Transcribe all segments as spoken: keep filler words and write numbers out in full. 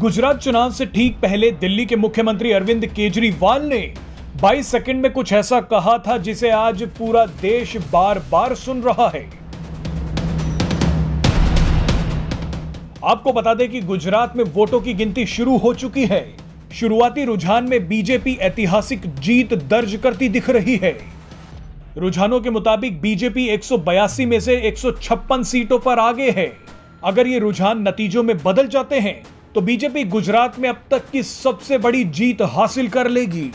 गुजरात चुनाव से ठीक पहले दिल्ली के मुख्यमंत्री अरविंद केजरीवाल ने बाईस सेकंड में कुछ ऐसा कहा था जिसे आज पूरा देश बार बार सुन रहा है। आपको बता दें कि गुजरात में वोटों की गिनती शुरू हो चुकी है। शुरुआती रुझान में बीजेपी ऐतिहासिक जीत दर्ज करती दिख रही है। रुझानों के मुताबिक बीजेपी एक सौ बयासी में से एक सौ छप्पन सीटों पर आगे है। अगर ये रुझान नतीजों में बदल जाते हैं तो बीजेपी गुजरात में अब तक की सबसे बड़ी जीत हासिल कर लेगी।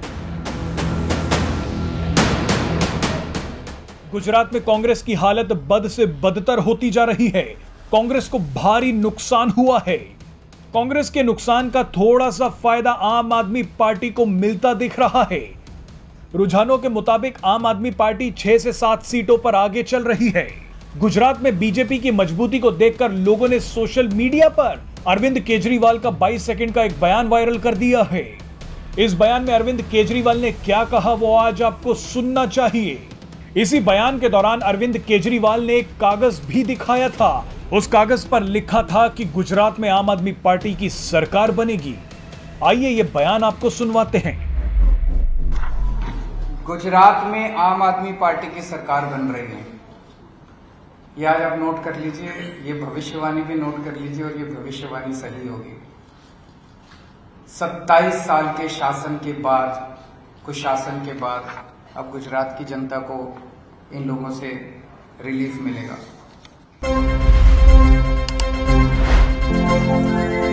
गुजरात में कांग्रेस की हालत बद से बदतर होती जा रही है। कांग्रेस को भारी नुकसान हुआ है। कांग्रेस के नुकसान का थोड़ा सा फायदा आम आदमी पार्टी को मिलता दिख रहा है। रुझानों के मुताबिक आम आदमी पार्टी छह से सात सीटों पर आगे चल रही है। गुजरात में बीजेपी की मजबूती को देखकर लोगों ने सोशल मीडिया पर अरविंद केजरीवाल का बाईस सेकंड का एक बयान वायरल कर दिया है। इस बयान में अरविंद केजरीवाल ने क्या कहा वो आज आपको सुनना चाहिए। इसी बयान के दौरान अरविंद केजरीवाल ने एक कागज भी दिखाया था। उस कागज पर लिखा था कि गुजरात में आम आदमी पार्टी की सरकार बनेगी। आइए ये बयान आपको सुनवाते हैं। गुजरात में आम आदमी पार्टी की सरकार बन रही है। यह आज आप नोट कर लीजिए, ये भविष्यवाणी भी नोट कर लीजिए और ये भविष्यवाणी सही होगी। सत्ताईस साल के शासन के बाद, कुशासन के बाद अब गुजरात की जनता को इन लोगों से रिलीफ मिलेगा।